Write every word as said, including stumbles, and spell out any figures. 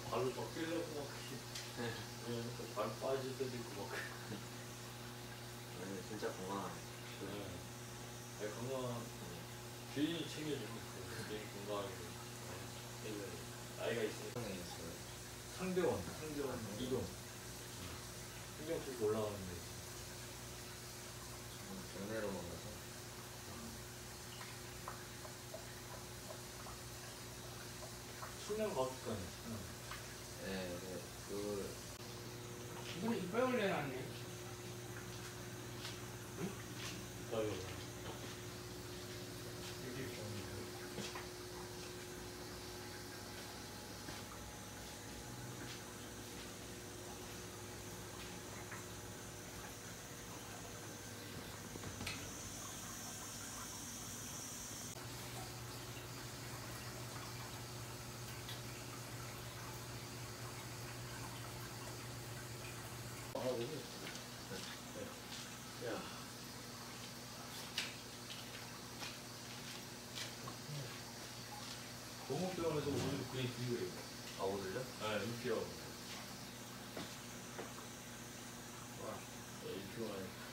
발로 더 뛰려고 막 네. 발 빠질 때도 있고 막. 아니 진짜 건강하네. 네. 네, 건강 주인이 챙겨주고 있어요. 주인 건강하게. 네. 나이가 있으니까. 상대원, 상대원 이동. 신경 쓰고 올라가는데. 경내로 먹어서. 숙면 거북간이. 네, 네, 그 이번에 이빨 내놨네. 응? 이빨 여기 보면 아, 너무 야. 동호병원에서 오늘 그냥 기회예요. 아 오늘요? 네, 육개월. 와, 네, 육개월.